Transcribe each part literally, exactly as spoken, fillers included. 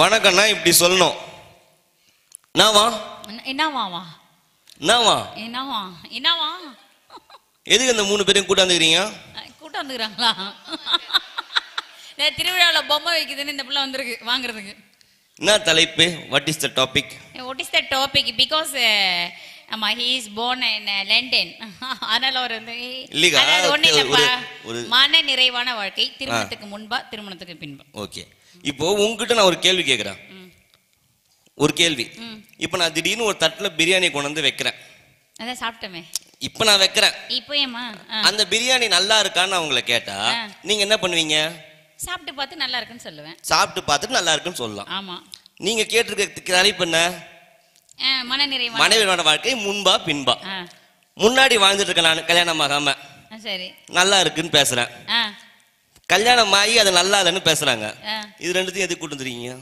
வணக்கம்னா இப்படி சொல்லணும். என்னவா என்னவா என்னவா என்னவா என்னவா எதுக்கு அந்த மூணு பேரையும் கூட்டாந்துக்கிறீங்க? கூட்டம் வந்துக்கிறாங்களா? திருவிழாவில் பொம்மை வைக்குதுன்னு இந்த பிள்ளை வந்திருக்கு வாங்குறதுக்கு. என்ன தலைப்பு? What is the topic? What is the topic? Because ஆமா he is born in London. அதனால ஒரு ஒண்ணு இல்லப்பா, மன நிறைவான வாழ்க்கை திருமணத்துக்கு முன்பா திருமணத்துக்கு பின்பா. ஓகே, இப்போ உங்ககிட்ட நான் ஒரு கேள்வி கேட்குறேன். ஒரு கேள்வி. இப்போ நான் திடீர்னு ஒரு தட்டுல பிரியாணி கொண்டு வந்து வைக்கிறேன். அதான் சாப்பிட்டமே. இப்போ நான் வைக்கிறேன். இப்போ ஏமா அந்த பிரியாணி நல்லா இருக்கான்னு அவங்கள கேட்டா நீங்க என்ன பண்ணுவீங்க? சாப்பிட்டு பார்த்து நல்லா இருக்குன்னு சொல்லுவேன். சாப்பிட்டு பார்த்துட்டு நல்லா இருக்குன்னு சொல்லலாம். ஆமா. நீங்க கேட்டிருக்க தலைப்பு என்ன? மனநிறைவான மனைவியோட வாழ்க்கை முன்பா பின்பா? முன்னாடி வாழ்ந்துட்டு இருக்கேன் நான் கல்யாணம் ஆகாம. சரி, நல்லா இருக்குன்னு பேசுறேன். கல்யாணம் ஆகி அது நல்லா இல்லைன்னு பேசுறாங்க. இது ரெண்டுத்தையும் எதுக்கு கூட்டு வந்துருக்கீங்க?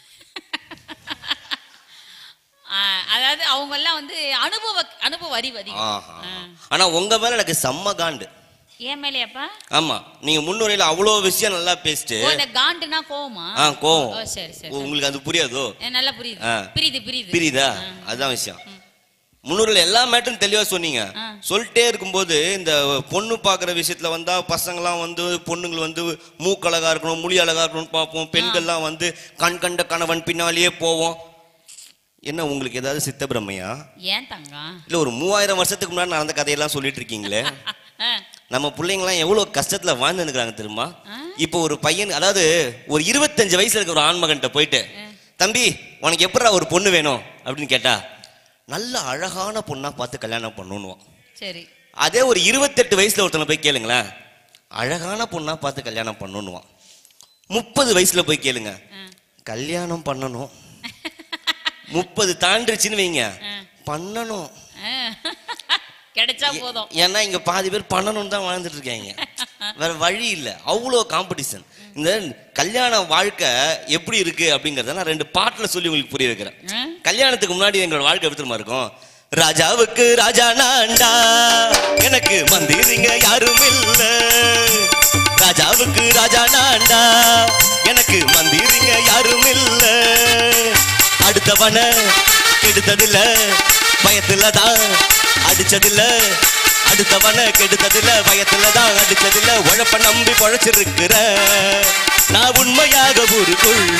அதாவது அவங்க எல்லாம் வந்து அனுபவ அனுபவ அறிவு அதிகம். ஆனா உங்க மேல எனக்கு செம்ம காண்டு. ஏன் மேலையாப்பா? ஆமா, நீங்க முன்னுரையில அவ்வளவு விஷயம் நல்லா பேசிட்டு. இந்த காண்டுனா கோவமா? ஆ, கோவம். சரி சரி, உங்களுக்கு அது புரியாதோ? நல்லா புரியுது. புரியுது புரியுது புரியுதா? அதுதான் விஷயம். முன்னூறுல எல்லா மேட்டரும் தெளிவா சொன்னீங்க. சொல்லிட்டே இருக்கும்போது இந்த பொண்ணு பாக்குற விஷயத்துல வந்தா பசங்கள்லாம் வந்து பொண்ணுங்கள் வந்து மூக்கு அழகா இருக்கணும், மொழி அழகா இருக்கணும்னு பார்ப்போம். பெண்கள்லாம் வந்து கண் கண்ட கணவன் பின்னாலேயே போவோம். என்ன உங்களுக்கு ஏதாவது சித்த பிரம்மையா? ஏன் தங்க இல்ல ஒரு மூவாயிரம் வருஷத்துக்கு முன்னாடி நடந்த கதையெல்லாம் சொல்லிட்டு இருக்கீங்களே. நம்ம பிள்ளைங்களாம் எவ்வளவு கஷ்டத்துல வாழ்ந்து நிற்கிறாங்க தெரியுமா? இப்போ ஒரு பையன், அதாவது ஒரு இருபத்தஞ்சு வயசுல இருக்க ஒரு ஆண்மகன்ட்ட போயிட்டு, தம்பி உனக்கு எப்படா ஒரு பொண்ணு வேணும் அப்படின்னு கேட்டா, நல்ல அழகான பொண்ணா பார்த்து கல்யாணம் பண்ணணும்னுவான். சரி. அதே ஒரு இருபத்தெட்டு வயசுல ஒருத்தனை போய் கேளுங்களேன், அழகான பொண்ணா பார்த்து கல்யாணம் பண்ணணும்னுவான். முப்பது வயசுல போய் கேளுங்க, கல்யாணம் பண்ணணும். முப்பது தாண்டிச்சுன்னு வைங்க, பண்ணணும். கிடைச்சா போதும். ஏன்னா இங்க பாதி பேர் பண்ணணும் தான் வாழ்ந்துட்டு இருக்காங்க, வேற வழி இல்லை. அவ்வளோ காம்படிஷன். இந்த கல்யாண வாழ்க்கை எப்படி இருக்கு அப்படிங்கறத நான் ரெண்டு பாட்டுல சொல்லி உங்களுக்கு புரிய வைக்கிறேன். கல்யாணத்துக்கு முன்னாடி எங்களோட வாழ்க்கை எப்படி இருக்கும்? ராஜாவுக்கு ராஜா நான்டா, எனக்கு மந்திரிங்க யாரும் இல்ல. ராஜாவுக்கு ராஜா நான்டா, எனக்கு மந்திரிங்க யாரும் இல்ல. அடுத்தவன கெடுத்ததில்ல, பயத்துலதான் அடிச்சதில்ல. அடுத்தவன கெடுத்ததில்ல, பயத்துலதான் அடிச்சதில்ல. உழப்ப நம்பி பொழைச்சிருக்கிற நான் உண்மையாக ஊருக்குள்ள.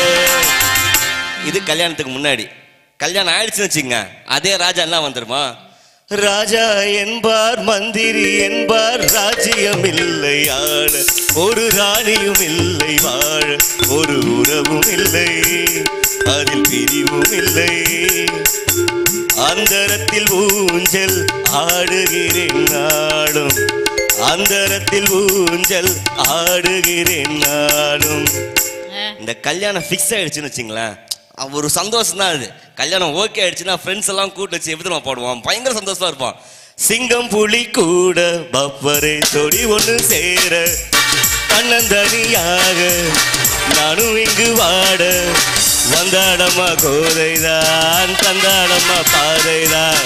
இது கல்யாணத்துக்கு முன்னாடி. கல்யாணம் ஆயிடுச்சுன்னு வச்சுங்க, அதே ராஜா எல்லாம் வந்துருமா? ராஜா என்பார் மந்திரி என்பார், ராஜ்யம் இல்லை ஆள, ஒரு ராணியும் இல்லை வாழ, ஒரு உறவும் இல்லை, அதில் பிரிவும் இல்லை. அந்தரத்தில் ஊஞ்சல் ஆடுகிறேன் நாடும், அந்தரத்தில் ஊஞ்சல் ஆடுகிறேன் நாடும். இந்த கல்யாணம் ஃபிக்ஸ் ஆயிடுச்சுன்னு வச்சுங்களேன், ஒரு சந்தோஷம் தான் அது. கல்யாணம் ஓகே ஆயிடுச்சுன்னா ஃப்ரெண்ட்ஸ் எல்லாம் கூட்டு வச்சு எப்படி நம்ம பாடுவோம், பயங்கர சந்தோஷமா இருப்பான். சிங்கம் புலி கூட பப்பரே தொடி ஒன்று சேர, தன்னந்தனியாக நானும் இங்கு வாட, வந்தாடம்மா கோதைதான் தந்தாடம்மா பாதைதான்,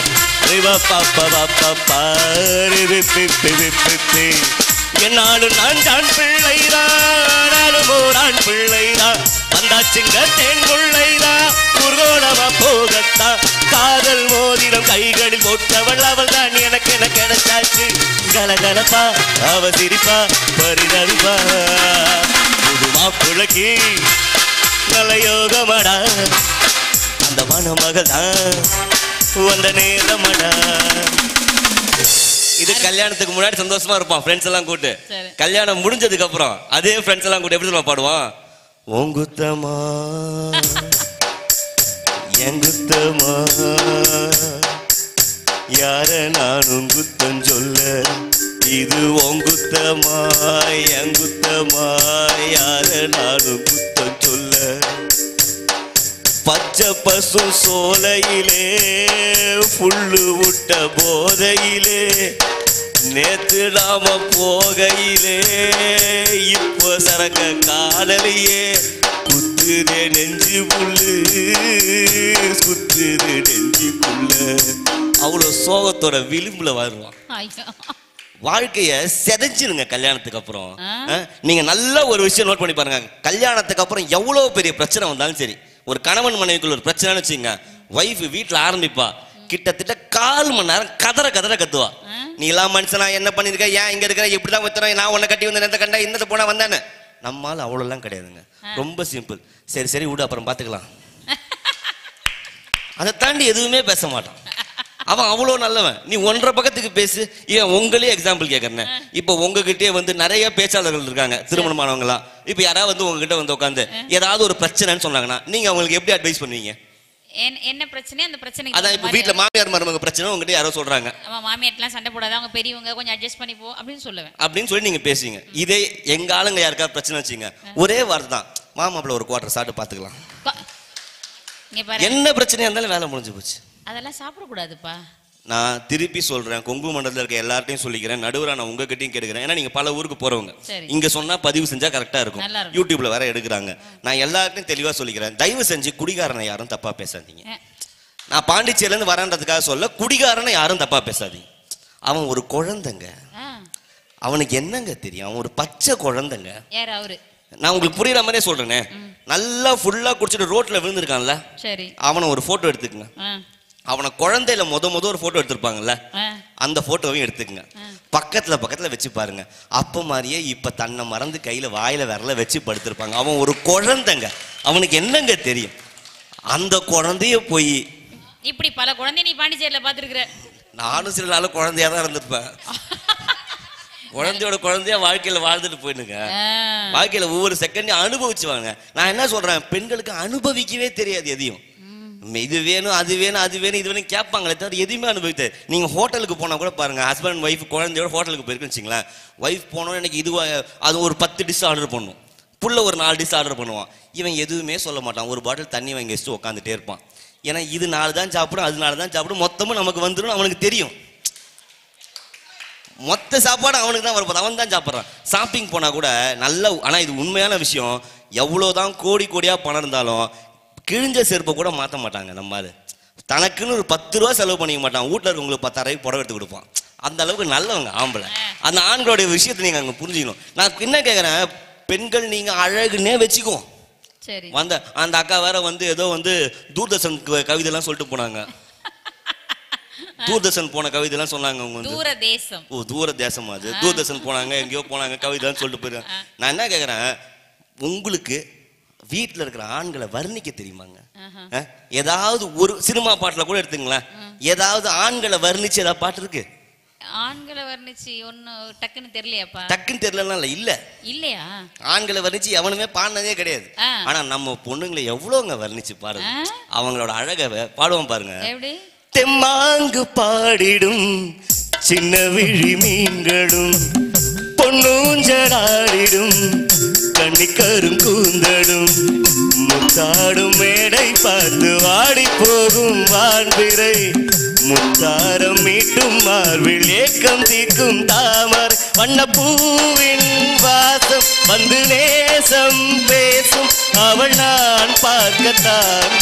என்னாலும் நான் தான் பிள்ளைதான், ஆண் பிள்ளைதான், வந்தாச்சுங்க தேன் கொள்ளைதான், குர்கோணமா போகத்தா, காதல் மோதிரம் கைகளில் போட்டவள் அவள் தான் எனக்கு என கிடைச்சாச்சு. கலகலப்பா அவ சிரிப்பா பரிதவிப்பா, புது மாப்பிள்ளைக்கு நல்ல யோகமடா, அந்த மணமகள் தான் வந்த நேரமடா. இது கல்யாணத்துக்கு முன்னாடி சந்தோஷமா இருப்பான் ஃப்ரெண்ட்ஸ் எல்லாம் கூட்டு. கல்யாணம் முடிஞ்சதுக்கு அப்புறம் அதே ஃப்ரெண்ட்ஸ் எல்லாம் கூட்டு எப்படி பாடுவான்? ஓங்குத்தமா எங்குத்தமா யார நானும் குத்தம் சொல்ல, இது ஓங்குத்தமா எங்குத்தமா யார நானும் குத்தம் சொல்ல. பச்சை பசு சோலையிலே புல்லு விட்ட போதையிலே, நேத்து நாம போகையிலே இப்போ சரக்க காதலியே, குத்துதே நெஞ்சு புல்லு குத்துது நெஞ்சு புல்ல. அவ்வளோ சோகத்தோட விளிம்புல வருவான். வாழ்க்கைய செதைச்சிருங்க கல்யாணத்துக்கு அப்புறம். நீங்க நல்ல ஒரு விஷயம் நோட் பண்ணி பாருங்க, கல்யாணத்துக்கு அப்புறம் எவ்வளவு பெரிய பிரச்சனை வந்தாலும் சரி, ஒரு கணவன் மனைவிக்குள்ள ஒரு பிரச்சனைன்னு வச்சுங்க, ஒய்ஃப் வீட்டுல ஆரம்பிப்பா, கிட்டத்தட்ட கால் மணி நேரம் கதற கதற கத்துவா. நீ எல்லாம் மனுஷனா என்ன பண்ணிருக்க, ஏன் இங்க இருக்கிற, எப்படிதான் வைத்தன, நான் உன்னை கட்டி வந்து எந்த கண்டா இன்னத்தை போனா வந்தானே. நம்மால் அவ்வளோ எல்லாம் கிடையாதுங்க, ரொம்ப சிம்பிள். சரி சரி விடு அப்புறம் பாத்துக்கலாம், அதை தாண்டி எதுவுமே பேச மாட்டான். அவன் அவ்வளோ நல்லவன். நீ ஒன்றரை பக்கத்துக்கு பேசு. ஏன் உங்களே எக்ஸாம்பிள் கேட்கறேன், இப்போ உங்ககிட்டே வந்து நிறைய பேச்சாளர்கள் இருக்காங்க திருமணமானவங்களா. இப்போ யாராவது வந்து உங்ககிட்ட வந்து உட்காந்து ஏதாவது ஒரு பிரச்சனைன்னு சொன்னாங்கன்னா நீங்க அவங்களுக்கு எப்படி அட்வைஸ் பண்ணுவீங்க? என்ன பிரச்சனை, அந்த பிரச்சனை அதான் இப்போ வீட்டுல மாமியார் மருமக பிரச்சனை உங்ககிட்ட யாரோ சொல்றாங்க, மாமியார்லாம் சண்டை போடாத, அவங்க பெரியவங்க, கொஞ்சம் அட்ஜஸ்ட் பண்ணி போ அப்படின்னு சொல்லுவேன் அப்படின்னு சொல்லி நீங்க பேசுவீங்க. இதே எங்க ஆளுங்க யாருக்காவது பிரச்சனை வச்சுங்க, ஒரே வார்த்தை தான், மாமாப்பிள்ள ஒரு குவார்டர் சாப்பிட்டு பாத்துக்கலாம். என்ன பிரச்சனையா இருந்தாலும் வேலை முடிஞ்சு போச்சு. அதெல்லாம் சாப்பிடக்கூடாதுப்பா. நான் திருப்பி சொல்றேன், கொங்கு மண்டலத்தில் இருக்க எல்லார்ட்டையும் சொல்லிக்கிறேன், நடுவரா நான் உங்ககிட்டயும் கேட்கிறேன். ஏன்னா நீங்க பல ஊருக்கு போறவங்க, இங்க சொன்னா பதிவு செஞ்சா கரெக்டா இருக்கும், யூடியூப்ல வேற எடுக்கிறாங்க. நான் எல்லார்ட்டையும் தெளிவா சொல்லிக்கிறேன், தயவு செஞ்சு குடிகாரனை யாரும் தப்பா பேசாதீங்க. நான் பாண்டிச்சேரியில இருந்து வரேன்றதுக்காக சொல்ல, குடிகாரனை யாரும் தப்பா பேசாதீங்க. அவன் ஒரு குழந்தைங்க, அவனுக்கு என்னங்க தெரியும், அவன் ஒரு பச்சை குழந்தைங்க. நான் உங்களுக்கு புரியுற மாதிரியே சொல்றேனே, நல்லா ஃபுல்லா குடிச்சிட்டு ரோட்ல விழுந்திருக்கான்ல, அவனை ஒரு போட்டோ எடுத்துக்கங்க. அவனை குழந்தையில முத முத ஒரு போட்டோ எடுத்திருப்பாங்கல்ல, அந்த போட்டோவையும் எடுத்துக்கங்க, பக்கத்துல பக்கத்துல வச்சு பாருங்க. அப்ப மாதிரியே இப்ப தன்னை மறந்து கையில வாயில விரல வச்சு படுத்திருப்பாங்க. அவன் ஒரு குழந்தைங்க, அவனுக்கு என்னங்க தெரியும். அந்த குழந்தைய போய் இப்படி பல குழந்தை நீ பாண்டிச்சேரியில பாத்துருக்கிற. நானும் சில நாள் குழந்தையா தான் இருந்திருப்பேன். குழந்தையோட குழந்தையா வாழ்க்கையில வாழ்ந்துட்டு போயிடுங்க. வாழ்க்கையில ஒவ்வொரு செகண்டையும் அனுபவிச்சுவாங்க. நான் என்ன சொல்றேன், பெண்களுக்கு அனுபவிக்கவே தெரியாது எதையும். இது வேணும் அது வேணும் அது வேணும் இது வேணும் கேட்பாங்களே தவிர எதுவுமே அனுபவித்து. நீங்க ஹோட்டலுக்கு போனா கூட பாருங்க, ஹஸ்பண்ட் ஒய்ஃப் குழந்தையோட ஹோட்டலுக்கு போயிருக்குன்னு வச்சுங்களேன், ஒய்ஃப் போனோம் எனக்கு இது அது ஒரு பத்து டிஷ் ஆர்டர் பண்ணும், புள்ள ஒரு நாலு டிஷ் ஆர்டர் பண்ணுவான். இவன் எதுவுமே சொல்ல மாட்டான், ஒரு பாட்டில் தண்ணி வாங்கி வச்சுட்டு உட்காந்துட்டே இருப்பான். ஏன்னா இது நாலு தான் சாப்பிடும் அது நாலு தான் சாப்பிடும், மொத்தமும் நமக்கு வந்துடும் அவனுக்கு தெரியும். மொத்த சாப்பாடு அவனுக்கு தான் வரப்போது, அவன் தான் சாப்பிட்றான். ஷாப்பிங் போனா கூட நல்ல, ஆனா இது உண்மையான விஷயம், எவ்வளோதான் கோடி கோடியா பணம் இருந்தாலும் கிழிஞ்ச செருப்பை கூட மாற்ற மாட்டாங்க. நம்ம அது தனக்குன்னு ஒரு பத்து ரூபா செலவு பண்ணிக்க மாட்டான், வீட்டில் இருக்கவங்களுக்கு பத்தாயிரம் புடவை எடுத்து கொடுப்பான். அந்த அளவுக்கு நல்லவங்க ஆம்பளை. அந்த ஆண்களுடைய விஷயத்தை நீங்க அங்கே புரிஞ்சுக்கணும். நான் என்ன கேட்குறேன், பெண்கள் நீங்க அழகுன்னே வச்சுக்குவோம். வந்த அந்த அக்கா வேற வந்து ஏதோ வந்து தூர்தர்ஷன் கவிதைலாம் சொல்லிட்டு போனாங்க. தூர்தர்ஷன் போன கவிதை எல்லாம் சொன்னாங்க. அவங்க வந்து தூர தேசம், ஓ தூர தேசம், அது தூர்தர்ஷன் போனாங்க, எங்கேயோ போனாங்க, கவிதைன்னு சொல்லிட்டு போயிருக்காங்க. நான் என்ன கேட்குறேன், உங்களுக்கு வீட்டில் இருக்கிற ஆண்களை வர்ணிக்க தெரியுமாங்க? ஏதாவது ஒரு சினிமா பாட்டுல கூட எடுத்துங்களேன், ஏதாவது ஆண்களை வர்ணிச்சு ஏதாவது பாட்டு இருக்கு? ஆண்களை வர்ணிச்சு ஒன்னு டக்குன்னு தெரியலையாப்பா. டக்குன்னு தெரியலன்னா இல்ல இல்ல இல்லையா, ஆண்களை வர்ணிச்சு எவனுமே பாடினதே கிடையாது. ஆனா நம்ம பொண்ணுங்களை எவ்வளவுங்க வர்ணிச்சு பாருங்க, அவங்களோட அழகை பாடுவோம் பாருங்க. எப்படி தெம்மாங்கு பாடிடும் சின்ன விழி மீன்களும் பொன்னூஞ்சலாடிடும் கண்ணிக்கரும் கூந்தலும் முத்தாடும் மேடை பார்த்து வாடி போகும் வாழ்விரை முத்தாரம் மீட்டும் மார்பில் ஏக்கம் தீக்கும் தாமர் வண்ண பூவின் வாசம் வந்து நேசம் பேசும் அவள் நான் பார்க்கத்தான்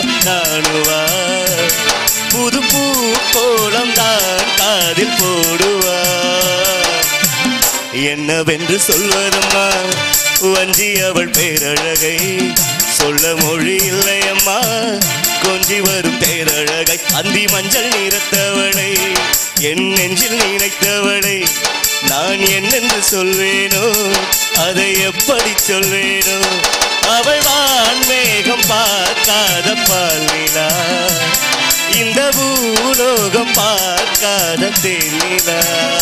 நானுவார் புது பூ கோலம் தான் காதில் போடுவார் என்னவென்று சொல்வதம்மா வஞ்சி அவள் பேரழகை சொல்ல மொழி இல்லையம்மா கொஞ்சி வரும் பேரழகை அந்தி மஞ்சள் நிறத்தவளை என் நெஞ்சில் நினைத்தவளை நான் என்னென்று சொல்வேனோ அதை எப்படி சொல்வேனோ அவள் வான் மேகம் பார்க்காத பால்நிலா இந்த பூலோகம் பார்க்காத தேனிலா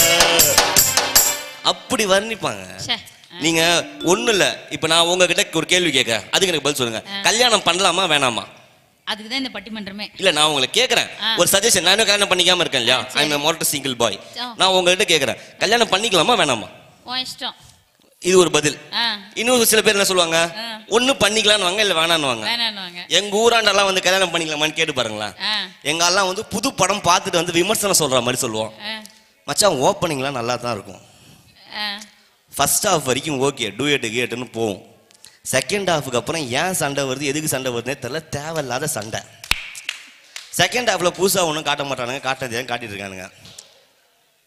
அப்படி வர்ணிப்பாங்க. நீங்க ஒண்ணு இல்ல, இப்ப நான் உங்ககிட்ட ஒரு கேள்வி கேட்க, அதுக்கு எனக்கு பதில் சொல்லுங்க. கல்யாணம் பண்ணலாமா வேணாமா? அதுக்குதான் இந்த பட்டிமன்றமே. இல்ல நான் உங்களை கேக்குறேன் ஒரு சஜஷன். நானும் கல்யாணம் பண்ணிக்காம இருக்கேன் இல்லையா, I am motor single boy. நான் உங்ககிட்ட கேக்குறேன், கல்யாணம் பண்ணிக்கலாமா வேணாமா? இஷ்டம். இது ஒரு பதில். இன்னும் சில பேர் என்ன சொல்லுவாங்க, ஒண்ணு பண்ணிக்கலான்னு வாங்க இல்ல வேணான்னு வாங்க. எங்க ஊராண்டெல்லாம் வந்து கல்யாணம் பண்ணிக்கலாமான்னு கேட்டு பாருங்களேன். எங்க எல்லாம் வந்து புது படம் பார்த்துட்டு வந்து விமர்சனம் சொல்ற மாதிரி சொல்லுவோம். மச்சான் ஓப்பனிங்லாம் நல்லா தான் இருக்கும், ஃபர்ஸ்ட் ஹாஃப் வரைக்கும் ஓகே டூயட்டு கேட்டுன்னு போவோம். செகண்ட் ஹாஃபுக்கு அப்புறம் ஏன் சண்டை வருது எதுக்கு சண்டை வருதுன்னே தெரியல, தேவையில்லாத சண்டை. செகண்ட் ஹாஃப்ல புதுசாக ஒன்றும் காட்ட மாட்டானுங்க, காட்டினதே காட்டிட்டு இருக்கானுங்க.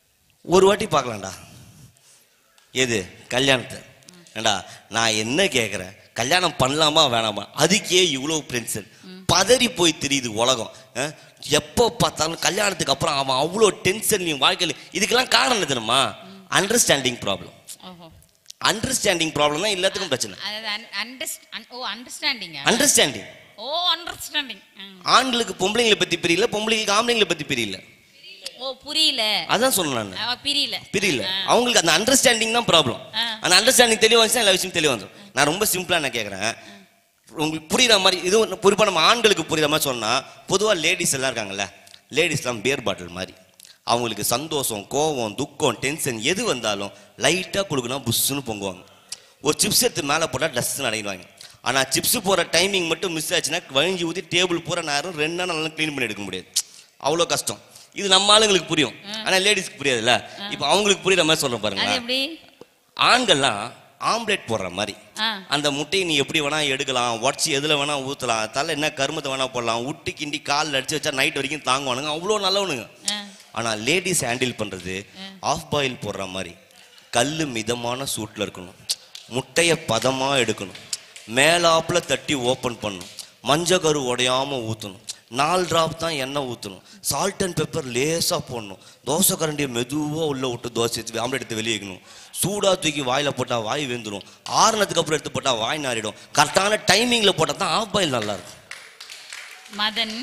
ஒரு வாட்டி பார்க்கலாம்டா. எது? கல்யாணத்தை. ஏண்டா நான் என்ன கேட்குறேன், கல்யாணம் பண்ணலாமா வேணாமா, அதுக்கே இவ்வளோ டென்ஷன், பதறி போய் தெரியுது உலகம். எப்போ பார்த்தாலும் கல்யாணத்துக்கு அப்புறம் அவன் அவ்வளோ டென்ஷன் நீ வாழ்க்கையில். இதுக்கெல்லாம் காரணம் என்ன தெரியுமா? Understanding problem. அண்டர்ஸ்டாண்டிங் ப்ராப்ளம் தான் எல்லாத்துக்கும் பிரச்சனை. அண்டர்ஸ்டாண்டிங். Oh understanding. ஆண்களுக்கு பொம்பளைங்களை பத்தி தெரியல, பொம்பளைங்களுக்கு ஆம்பளைங்களை பத்தி தெரியல. ஓ புரியல. அதான் சொன்னேன் நான். புரியல புரியல அவங்களுக்கு அந்த அண்டர்ஸ்டாண்டிங் தான் ப்ராப்ளம். அந்த அண்டர்ஸ்டாண்டிங் தெளிவா வந்துச்சுன்னா எல்லா விஷயம் தெளிவா வந்துடும். நான் ரொம்ப சிம்பிளா நான் கேட்குறேன், உங்களுக்கு புரியுற மாதிரி. இது குறிப்பாக நம்ம ஆண்களுக்கு புரியுற மாதிரி சொன்னா, பொதுவாக லேடிஸ் எல்லாம் இருக்காங்கல்ல, லேடிஸ்லாம் பியர் பாட்டில் மாதிரி. அவங்களுக்கு சந்தோஷம், கோவம், துக்கம், டென்ஷன் எது வந்தாலும் லைட்டாக கொடுக்கணும், புஷ்ஷுன்னு பொங்குவாங்க. ஒரு சிப்ஸ் எடுத்து மேலே போட்டால் டஸ்ட்னு அடைவாங்க. ஆனால் சிப்ஸ் போகிற டைமிங் மட்டும் மிஸ் ஆச்சுன்னா வழிஞ்சி ஊற்றி டேபிள் பூரா நேரம் ரெண்டு நாள் நல்லா க்ளீன் பண்ணி எடுக்க முடியாது. அவ்வளோ கஷ்டம். இது நம்ம ஆளுங்களுக்கு புரியும், ஆனால் லேடிஸ்க்கு புரியாதுல்ல. இப்போ அவங்களுக்கு புரியுற மாதிரி சொல்கிறேன் பாருங்க. ஆண்கள்லாம் ஆம்லேட் போடுற மாதிரி அந்த முட்டையை நீ எப்படி வேணா எடுக்கலாம், உடச்சி எதில் வேணா ஊற்றலாம், தலை என்ன கருமத்தை வேணா போடலாம், விட்டு கிண்டி காலில் அடிச்சு வச்சா நைட் வரைக்கும் தாங்குவானுங்க, அவ்வளோ நல்லவனுங்க. ஆனால் லேடிஸ் ஹேண்டில் பண்ணுறது ஆஃப் பாயில் போடுற மாதிரி. கல் மிதமான சூட்டில் இருக்கணும், முட்டையை பதமாக எடுக்கணும், மேலாப்பில் தட்டி ஓப்பன் பண்ணணும், மஞ்சள் கரு உடையாமல் ஊற்றணும், நாலு ட்ராப் தான் எண்ணெய் ஊற்றணும், சால்ட் அண்ட் பெப்பர் லேசாக போடணும், தோசை கரண்டியை மெதுவாக உள்ளே விட்டு தோசை எடுத்து ஆம்லேட் எடுத்து வெளியே வைக்கணும், சூடாக தூக்கி வாயில் போட்டால் வாய் வெந்துடும், ஆறுனதுக்கு அப்புறம் எடுத்து போட்டால் வாய் நாரிடும், கரெக்டான டைமிங்கில் போட்டால் தான் ஆஃப் பாயில் நல்லா இருக்கும். மதன்,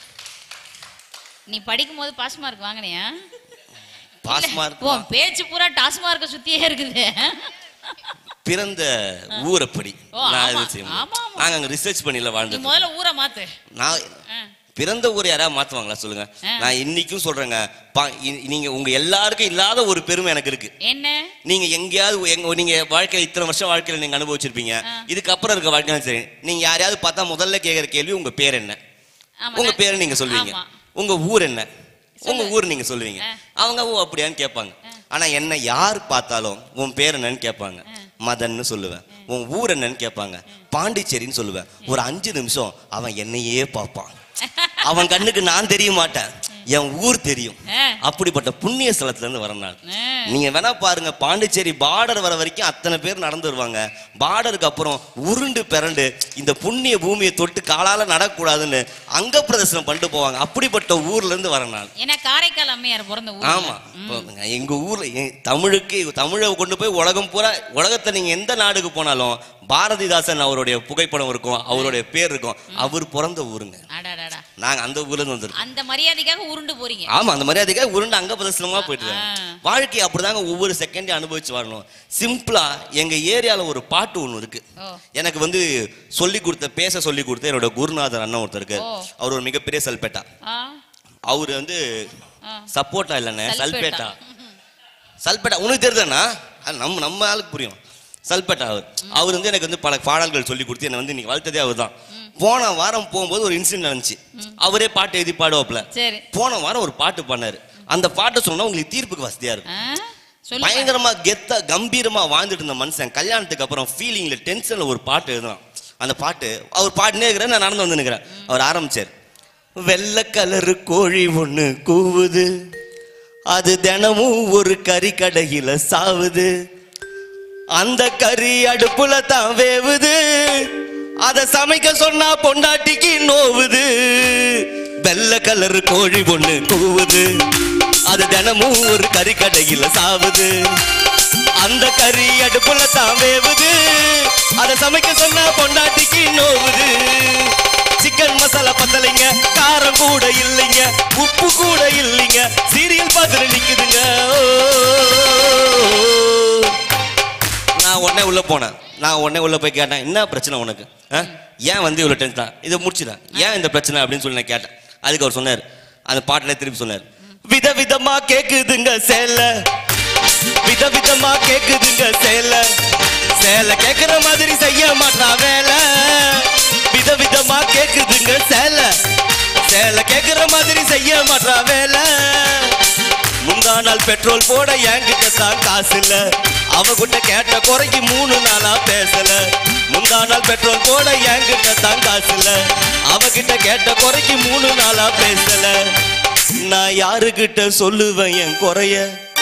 நீ படிக்கும் போது பாஸ் மார்க் வாங்கினியா? பாஸ் மார்க் பேச்சு பூரா டாஸ் மார்க்க சுத்தியே இருக்குது. பிறந்த ஊரப்படி நாங்க அங்க ரிசர்ச் பண்ணல வாழ்ந்து. முதல்ல ஊரை மாத்து. நான் பிறந்த ஊரை யாராவது மாத்துவாங்களா சொல்லுங்க? நான் இன்னைக்கும் சொல்றேங்க, நீங்க உங்க எல்லாருக்கும் இல்லாத ஒரு பெருமை எனக்கு இருக்கு. என்ன? நீங்க எங்கேயாவது நீங்க வாழ்க்கையில இத்தனை வருஷம் வாழ்க்கையில நீங்க அனுபவிச்சிருப்பீங்க, இதுக்கு அப்புறம் இருக்க வாழ்க்கையில சரி, நீங்க யாரையாவது பார்த்தா முதல்ல கேட்கிற கேள்வி உங்க பேர் என்ன, உங்க பேரை நீங்க சொல்லுவீங்க, உங்க ஊர் என்ன, உங்க ஊர் நீங்க சொல்லுவீங்க. அவங்க ஓ அப்படியான்னு கேட்பாங்க. ஆனா என்ன யார் பார்த்தாலும் உன் பேர் என்னன்னு கேட்பாங்க, மதன்னு சொல்லுவேன். உன் ஊர் என்னன்னு கேட்பாங்க, பாண்டிச்சேரின்னு சொல்லுவேன். ஒரு அஞ்சு நிமிஷம் அவன் என்னையே பார்ப்பான். அவன் கண்ணுக்கு நான் தெரிய மாட்டேன், என் ஊர் தெரியும். அப்படிப்பட்ட புண்ணிய ஸ்தலத்துல இருந்து வர நாள். நீங்க வேணா பாருங்க, பாண்டிச்சேரி பார்டர் வர வரைக்கும் அத்தனை பேர் நடந்து வருவாங்க. பார்டருக்கு அப்புறம் உருண்டு பிறண்டு இந்த புண்ணிய பூமியை தொட்டு காலால நடக்கூடாதுன்னு அங்க பிரதர்சனம் பண்ணிட்டு போவாங்க. அப்படிப்பட்ட ஊர்ல இருந்து வர நாள். ஏன்னா காரைக்கால் அம்மையார் பிறந்த ஊர். ஆமா, எங்க ஊர்ல தமிழுக்கு தமிழை கொண்டு போய் உலகம் பூரா, உலகத்தை நீங்க எந்த நாடுக்கு போனாலும் பாரதிதாசன் அவருடைய புகைப்படம் இருக்கும், அவருடைய பேர் இருக்கும். அவர் பிறந்த ஊருங்க. நாங்க அந்த ஊர்ல இருந்து வந்துருக்கோம். அந்த மரியாதைக்காக உருண்டு போறீங்க. ஆமா, அந்த மரியாதைக்காக உருண்டு அங்க பிரதர்சனமா போயிட்டு வாழ்க்கை அப்படிதாங்க ஒவ்வொரு செகண்டையும் அனுபவிச்சு வரணும். சிம்பிளா எங்க ஏரியால ஒரு பாட்டு ஒண்ணு இருக்கு. எனக்கு வந்து சொல்லி கொடுத்த பேச சொல்லி கொடுத்த என்னோட குருநாதர் அண்ணன் ஒருத்தர் இருக்கு. அவர் ஒரு மிகப்பெரிய சல்பேட்டா. அவரு வந்து சப்போட்டா இல்லைன்னு சல்பேட்டா. சல்பேட்டா உனக்கு தெரியுதாண்ணா? நம்ம நம்ம ஆளுக்கு புரியும். சல்பேட்டா அவர் அவர் வந்து எனக்கு வந்து பல பாடல்கள் சொல்லி கொடுத்து என்னை வந்து இன்னைக்கு வளர்த்ததே அவர் தான். போன வாரம் போகும்போது ஒரு இன்சிடென்ட் நடந்துச்சு. அவரே பாட்டு எழுதி பாடுவாப்ல. போன வாரம் ஒரு பாட்டு பண்ணாரு. அந்த பாட்டை சொன்னா உங்களுக்கு தீர்ப்புக்கு வசதியா இருக்கும். பயங்கரமா கெத்தா கம்பீரமா வாழ்ந்துட்டு இருந்த மனுஷன் கல்யாணத்துக்கு அப்புறம் ஃபீலிங்ல டென்ஷன்ல ஒரு பாட்டு எழுதுறான். அந்த பாட்டு அவர் பாட்டுனே இருக்கிற, நான் நடந்து வந்து நிற்கிறேன். அவர் ஆரம்பிச்சார், வெள்ளை கலரு கோழி ஒண்ணு கூவுது, அது தினமும் ஒரு கறி கடையில சாவுது, அந்த கறி அடுப்புல தான் வேவுது, அத சமைக்க சொன்னா பொண்டாட்டிக்கு நோவுது. வெள்ளை கலரு கோழி ஒண்ணு கூவுது, அது தினமும் ஒரு கறி கடையில சாவுது, அந்த கறி அடுப்புல தான் வேவுது, அத சமைக்க சொன்னா பொண்டாட்டிக்கு நோவுது. சிக்கன் மசாலா பத்தலைங்க, காரம் கூட இல்லைங்க, உப்பு கூட இல்லைங்க, சீரியல் பார்த்துட்டு நிக்குதுங்க. நான் உடனே உள்ள போனேன். நான் உடனே உள்ள போய் கேட்டேன், என்ன பிரச்சனை உனக்கு, ஏன் வந்து இவ்வளவு டென்ஷன், இதை முடிச்சுதான் ஏன் இந்த பிரச்சனை அப்படின்னு சொல்லி நான் கேட்டேன். அதுக்கு அவர் சொன்னார், அந்த பாட்டுல திருப்பி சொன்னார், விதவிதமா கேக்குதுங்க சேல, விதவிதமா கேக்குதுங்க சேல, சேல கேக்குற மாதிரி செய்ய மாட்டா வேலை, விதவிதமா கேக்குதுங்க சேல, சேல கேக்குற மாதிரி செய்ய மாட்டா வேலை, முந்தா நாள் பெட்ரோல் போட என்கிட்ட தான் காசு இல்ல, அவகிட்ட கேட்ட குறைக்கு மூணு நாளா பேசல, முந்தா நாள் பெட்ரோல் போட என்கிட்ட தான் காசு இல்ல, அவகிட்ட கேட்ட குறைக்கு மூணு நாளா பேசல, நான் யாருகிட்ட சொல்லுவேன் என் குறைய,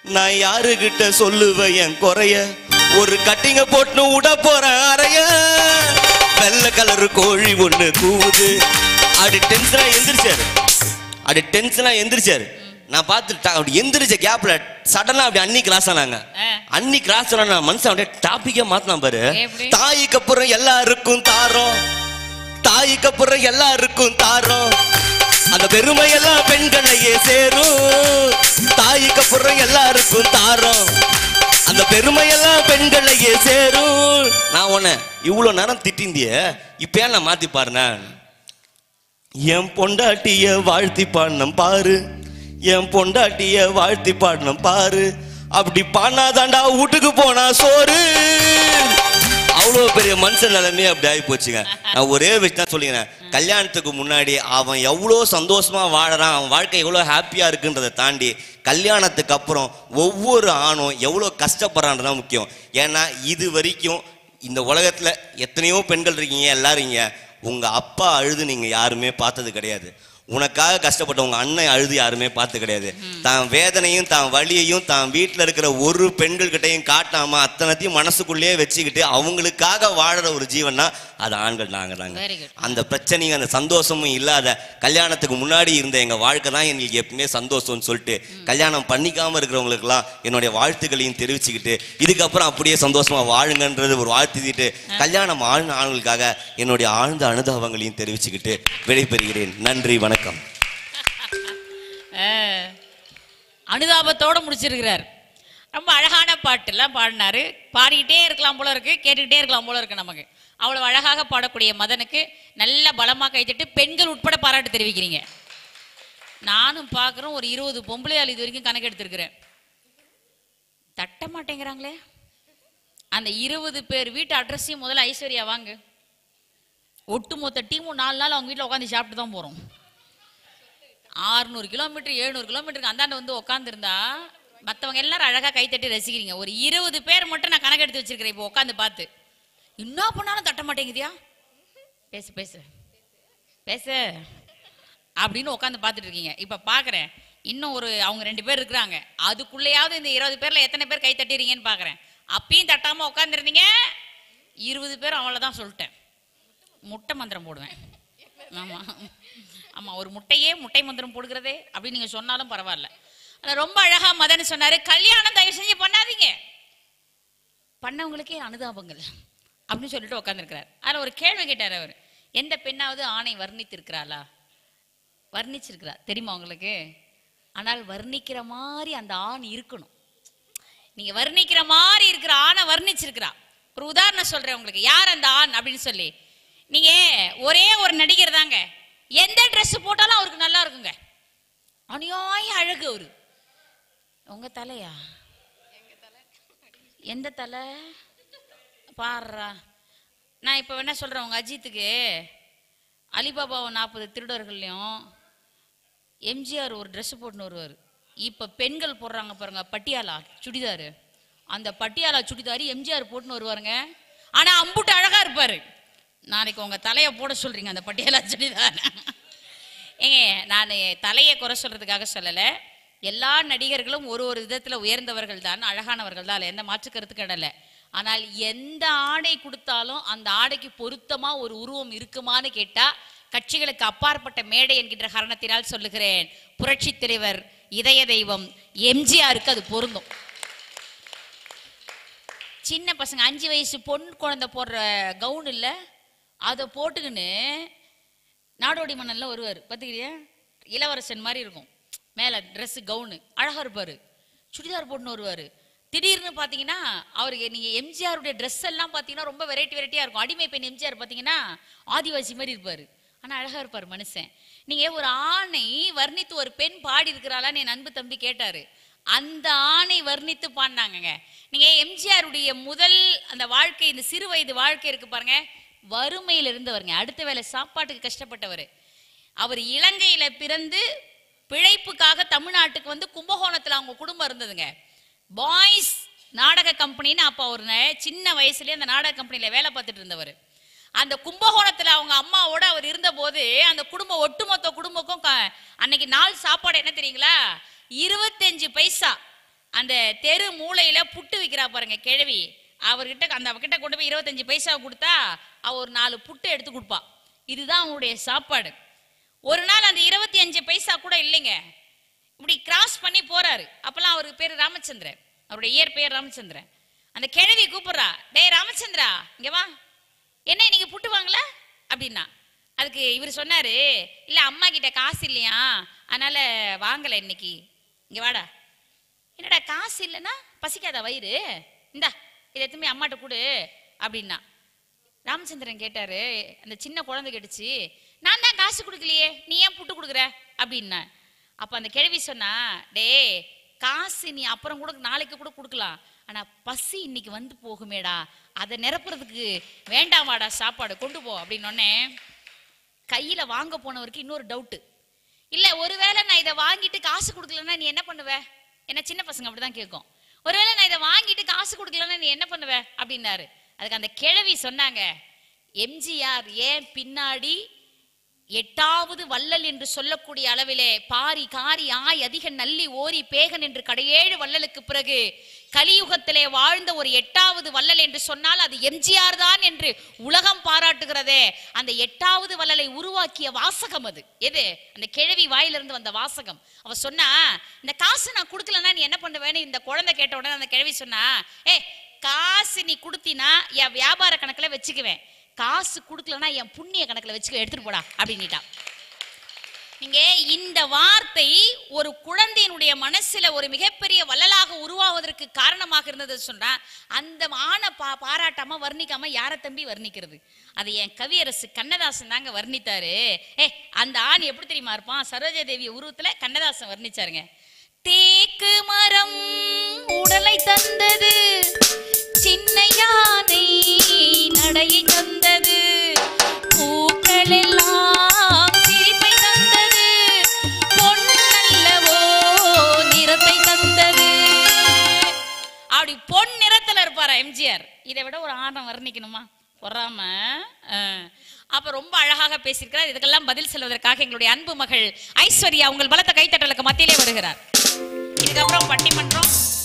நான் யாருகிட்ட சொல்லுவேன் என் குறைய, ஒரு கட்டிங்க போட்டு விட போறேன் அறைய. வெள்ளை கலரு கோழி ஒண்ணு கூவுது. அப்படி டென்ஷனா எந்திரிச்சாரு, அப்படி டென்ஷனா எந்திரிச்சாரு. நான் பார்த்து அப்படி எந்திரிச்ச கேப்ல சடனா அப்படி அன்னி கிராஸ் ஆனாங்க. அன்னி கிராஸ் ஆனா மனுஷன் அப்படியே டாபிக்கே மாத்தினான் பாரு. தாய்க்கு அப்புறம் எல்லாருக்கும் தாரோம், தாய்க்கு அப்புறம் எல்லாருக்கும் தாரோம், அந்த பெருமையெல்லாம் பெண்களையே சேரும். தாய்க்கு அப்புறம் எல்லாருக்கும் தாரோம், அந்த பெருமையெல்லாம் பெண்களையே சேரும். நான் உன்னை இவ்வளவு நேரம் திட்டிந்திய, இப்ப நான் மாத்தி பாருன. என் பொண்டாட்டிய வாழ்த்தி பாடணும் பாரு, என் பொண்டாட்டிய வாழ்த்தி பாடணும் பாரு, அப்படி பாடாதாண்டா வீட்டுக்கு போனா சோறு. அவ்வளோ பெரிய மனுஷன் நிலைமை அப்படி ஆகி போச்சுங்க. நான் ஒரே விஷயம் தான் சொல்லிக்கிறேன், கல்யாணத்துக்கு முன்னாடி அவன் எவ்வளோ சந்தோஷமா வாழறான், அவன் வாழ்க்கை எவ்வளோ ஹாப்பியா இருக்குன்றதை தாண்டி கல்யாணத்துக்கு அப்புறம் ஒவ்வொரு ஆணும் எவ்வளோ கஷ்டப்படுறான்றதான் முக்கியம். ஏன்னா இது வரைக்கும் இந்த உலகத்துல எத்தனையோ பெண்கள் இருக்கீங்க, எல்லாரும் உங்க அப்பா அழுது நீங்க யாருமே பார்த்தது கிடையாது. உனக்காக கஷ்டப்பட்ட உங்க அண்ணன் அழுது யாருமே பார்த்து கிடையாது. தான் வேதனையும் தான் வலியையும் தான் வீட்டில் இருக்கிற ஒரு பெண்கள் கிட்டையும் காட்டாம அத்தனைத்தையும் மனசுக்குள்ளேயே வச்சுக்கிட்டு அவங்களுக்காக வாழற ஒரு ஜீவன்னா அது ஆண்கள் நாங்க தாங்க. அந்த பிரச்சனையும் அந்த சந்தோஷமும் இல்லாத கல்யாணத்துக்கு முன்னாடி இருந்த எங்க வாழ்க்கை தான் எங்களுக்கு எப்பவுமே சந்தோஷம்னு சொல்லிட்டு கல்யாணம் பண்ணிக்காம இருக்கிறவங்களுக்குலாம் என்னுடைய வாழ்த்துக்களையும் தெரிவிச்சுக்கிட்டு இதுக்கப்புறம் அப்படியே சந்தோஷமா வாழுங்கன்றது ஒரு வாழ்த்துக்கிட்டு கல்யாணம் ஆழ்ந்த ஆண்களுக்காக என்னுடைய ஆழ்ந்த அனுபவங்களையும் தெரிவிச்சுக்கிட்டு விடைபெறுகிறேன். நன்றி, வணக்கம். அனுதாபத்தோட முடிச்சிருக்கிறார். ரொம்ப அழகான பாட்டு எல்லாம் பாடினாரு. பாடிக்கிட்டே இருக்கலாம் போல இருக்கு, கேட்டுக்கிட்டே இருக்கலாம் போல இருக்கு. நமக்கு அவ்வளவு அழகாக பாடக்கூடிய மதனுக்கு நல்ல பலமா கைத்தட்டு பெண்கள் உட்பட பாராட்டு தெரிவிக்கிறீங்க. நானும் பார்க்குறோம், ஒரு இருபது பொம்பளையால் இது வரைக்கும் கணக்கு எடுத்திருக்கிறேன். தட்ட மாட்டேங்கிறாங்களே. அந்த இருபது பேர் வீட்டு அட்ரஸையும் முதல்ல ஐஸ்வர்யா வாங்க, ஒட்டுமொத்த டீமும் நாலு நாள் அவங்க வீட்டில் உட்காந்து சாப்பிட்டு தான் போகிறோம். ஆறுநூறு கிலோமீட்டர் எழுநூறு கிலோமீட்டருக்கு அந்தாண்ட வந்து உட்காந்துருந்தா மற்றவங்க எல்லாரும் அழகாக கைத்தட்டி ரசிக்கிறீங்க. ஒரு இருபது பேர் மட்டும் நான் கணக்கு எடுத்து வச்சிருக்கிறேன். இப்போ உட்காந்து பார்த்து என்ன பண்ணாலும் தட்ட மாட்டேங்குதியா, பேசு பேசு பேசு அப்படின்னு உட்காந்து பார்த்துட்டு இருக்கீங்க. இப்போ பார்க்குறேன் இன்னும் ஒரு அவங்க ரெண்டு பேர் இருக்கிறாங்க. அதுக்குள்ளேயாவது இந்த இருபது பேரில் எத்தனை பேர் கை தட்டிடுறீங்கன்னு பார்க்குறேன். அப்பயும் தட்டாமல் உட்காந்துருந்தீங்க இருபது பேர், அவ்வளோதான் சொல்லிட்டேன். முட்டை மந்திரம் போடுவேன். ஆமாம் ஆமாம், ஒரு முட்டையே முட்டை மந்திரம் போடுகிறதே அப்படின்னு நீங்கள் சொன்னாலும் பரவாயில்ல. அதில் ரொம்ப அழகாக மதன் சொன்னார், கல்யாணம் தயவு செஞ்சு பண்ணாதீங்க, பண்ணவங்களுக்கே அனுதாபங்கள் அப்படின்னு சொல்லிட்டு உட்காந்துருக்கிறார். அதில் ஒரு கேள்வி கேட்டார் அவர், எந்த பெண்ணாவது ஆணை வர்ணித்திருக்கிறாளா? வர்ணிச்சிருக்கிறா தெரியுமா உங்களுக்கு? ஆனால் வர்ணிக்கிற மாதிரி அந்த ஆண் இருக்கணும். நீங்க வர்ணிக்கிற மாதிரி இருக்கிற ஆணை வர்ணிச்சிருக்கிறா. ஒரு உதாரணம் சொல்றேன் உங்களுக்கு, யார் அந்த ஆண் அப்படின்னு சொல்லி. நீங்க ஒரே ஒரு நடிகர் தாங்க, எந்த ட்ரெஸ் போட்டாலும் அவருக்கு நல்லா இருக்குங்க, அநியாய அழகு அவரு. உங்க தலையா? எந்த தலை பாடுறா? நான் இப்ப என்ன சொல்றேன், உங்க அஜித்துக்கு அலிபாபாவை நாற்பது திருடர்கள்லையும் எம்ஜிஆர் ஒரு ட்ரெஸ் போட்டுன்னு வருவார். இப்ப பெண்கள் போடுறாங்க பாருங்க பட்டியாலா சுடிதாரு, அந்த பட்டியாலா சுடிதாரு எம்ஜிஆர் போட்டுன்னு வருவாருங்க. ஆனா அம்புட்டு அழகா இருப்பாரு. நாளைக்கு உங்க தலையை போட சொல்றீங்க அந்த பட்டியாலா சுடிதார். ஏங்க நான் தலையை குறை சொல்றதுக்காக சொல்லலை, எல்லா நடிகர்களும் ஒரு ஒரு விதத்துல உயர்ந்தவர்கள் தான், அழகானவர்கள் தான், எந்த மாற்று கருத்து கடலை. ஆனால் எந்த ஆடை கொடுத்தாலும் அந்த ஆடைக்கு பொருத்தமா ஒரு உருவம் இருக்குமான்னு கேட்டா கட்சிகளுக்கு அப்பாற்பட்ட மேடை என்கின்ற காரணத்தினால் சொல்லுகிறேன், புரட்சி தலைவர் இதய தெய்வம் எம்ஜிஆருக்கு அது பொருந்தும். சின்ன பசங்க அஞ்சு வயசு பொண்ணு குழந்தை போடுற கவுன் இல்லை, அதை போட்டுக்கின்னு நாடோடி மன்னன்ல வருவார் பார்த்துக்கிறியா, இளவரசன் மாதிரி இருக்கும், மேலே ட்ரெஸ்ஸு கவுனு அழகாக இருப்பார், சுடிதார் போட்டுன்னு வருவார். திடீர்னு பார்த்தீங்கன்னா அவருக்கு நீங்கள் எம்ஜிஆருடைய ட்ரெஸ் எல்லாம் பார்த்தீங்கன்னா ரொம்ப வெரைட்டி வெரைட்டியாக இருக்கும். அடிமை பெண் எம்ஜிஆர் பார்த்தீங்கன்னா ஆதிவாசி மாதிரி இருப்பார், ஆனால் அழகாக இருப்பார் மனுஷன். நீங்கள் ஒரு ஆணை வர்ணித்து ஒரு பெண் பாடி இருக்கிறாளான்னு என் அன்பு தம்பி கேட்டார், அந்த ஆணை வர்ணித்து பாடினாங்க. நீங்கள் எம்ஜிஆருடைய முதல் அந்த வாழ்க்கை, இந்த சிறு வயது வாழ்க்கை இருக்கு பாருங்க, வறுமையில் இருந்தவருங்க, அடுத்த வேளை சாப்பாட்டுக்கு கஷ்டப்பட்டவர். அவர் இலங்கையில பிறந்து பிழைப்புக்காக தமிழ்நாட்டுக்கு வந்து கும்பகோணத்தில் அவங்க குடும்பம் இருந்ததுங்க. பாய்ஸ் நாடக கம்பெனின்னு அப்போ ஒரு சின்ன வயசுலேயே அந்த நாடக கம்பெனியில் வேலை பார்த்துட்டு இருந்தவர். அந்த கும்பகோணத்தில் அவங்க அம்மாவோட அவர் இருந்த போது அந்த குடும்பம் ஒட்டுமொத்த குடும்பக்கும் அன்னைக்கு நாள் சாப்பாடு என்ன தெரியுங்களா, இருபத்தஞ்சு பைசா அந்த தெரு மூளையில புட்டு விற்கிறா பாருங்க கிழவி, அவர்கிட்ட அந்த அவகிட்ட கொண்டு போய் இருபத்தஞ்சு பைசா கொடுத்தா அவ ஒரு நாலு புட்டு எடுத்து கொடுப்பா. இதுதான் அவனுடைய சாப்பாடு. ஒரு நாள் அந்த இருபத்தி அஞ்சு பைசா கூட இல்லைங்க, இப்படி கிராஸ் பண்ணி போறாரு. அப்பெல்லாம் அவருக்கு பேரு ராமச்சந்திரன், அவருடைய இயற்பெயர் ராமச்சந்திரன். அந்த கிழவி கூப்பிடுறா, டேய் ராமச்சந்திரா இங்க வா, என்ன இன்னைக்கு புட்டு வாங்கல அப்படின்னா. அதுக்கு இவர் சொன்னாரு, இல்ல அம்மா கிட்ட காசு இல்லையா அதனால வாங்கல இன்னைக்கு. இங்க வாடா. என்னடா காசு இல்லைன்னா பசிக்காத வயிறு, இந்தா இதை எத்துமே அம்மாட்ட கொடு அப்படின்னா. ராமச்சந்திரன் கேட்டாரு, அந்த சின்ன குழந்தை கேட்டுச்சு, நான் தான் காசு கொடுக்கலையே நீ ஏன் புட்டு கொடுக்குற அப்படின்னா. அப்ப அந்த கிழவி சொன்னா, டே காசு நீ அப்புறம் கூட நாளைக்கு கூட கொடுக்கலாம், ஆனா பசி இன்னைக்கு வந்து போகுமேடா, அதை நிரப்புறதுக்கு வேண்டாமாடா சாப்பாடு கொண்டு போ அப்படின்னோடனே கையில வாங்க போனவருக்கு இன்னொரு டவுட்டு, இல்ல ஒருவேளை நான் இதை வாங்கிட்டு காசு கொடுக்கலன்னா நீ என்ன பண்ணுவ, என்ன சின்ன பசங்க அப்படிதான் கேட்கும், ஒருவேளை நான் இதை வாங்கிட்டு காசு கொடுக்கலன்னா நீ என்ன பண்ணுவ அப்படின்னாரு. அதுக்கு அந்த கிழவி சொன்னாங்க, எம்ஜிஆர் ஏன் பின்னாடி எட்டாவது வள்ளல் என்று சொல்லக்கூடிய அளவிலே பாரி காரி ஆய் அதிக நல்லி ஓரி பேகன் என்று கடையேழு வள்ளலுக்கு பிறகு கலியுகத்திலே வாழ்ந்த ஒரு எட்டாவது வள்ளல் என்று சொன்னால் அது எம்ஜிஆர் தான் என்று உலகம் பாராட்டுகிறதே. அந்த எட்டாவது வள்ளலை உருவாக்கிய வாசகம் அது எது? அந்த கிழவி வாயிலிருந்து வந்த வாசகம். அவ சொன்னா, இந்த காசு நான் கொடுக்கலன்னா நீ என்ன பண்ணுவேன்னு இந்த குழந்தை கேட்ட உடனே அந்த கிழவி சொன்னா, ஏ காசு நீ கொடுத்தினா என் வியாபார கணக்குல வச்சுக்குவேன், காசு கொடுக்கலன்னா என் புண்ணிய கணக்குல வச்சுக்க, எடுத்துட்டு போடா அப்படின்னுட்டான். நீங்க இந்த வார்த்தை ஒரு குழந்தையினுடைய மனசுல ஒரு மிகப்பெரிய வள்ளலாக உருவாவதற்கு காரணமாக இருந்தது சொன்னா, அந்த ஆணை பா பாராட்டாம வர்ணிக்காம யார தம்பி வர்ணிக்கிறது? அது என் கவியரசு கண்ணதாசன் தாங்க வர்ணித்தாரு. ஏ அந்த ஆண் எப்படி தெரியுமா இருப்பான்? சரோஜா தேவி உருவத்துல கண்ணதாசன் வர்ணிச்சாருங்க. தேக்கு மரம் உடலை தந்தது, சின்ன யானை நடையை தந்தது, பூக்கள் எல்லாம் சிரிப்பை தந்தது, பொன்னல்லவோ நிறத்தை தந்தது. அப்படி பொன் நிறத்துல இருப்பாரா எம்ஜிஆர்? இதை விட ஒரு ஆணம் வர்ணிக்கணுமா? பொறாம. அப்ப ரொம்ப அழகாக பேசியிருக்கிறார். இதுக்கெல்லாம் பதில் சொல்வதற்காக எங்களுடைய அன்பு மகள் ஐஸ்வர்யா உங்கள் பலத்த கைத்தட்டலுக்கு மத்தியிலே வருகிறார். இதுக்கப்புறம் பட்டிமன்றம்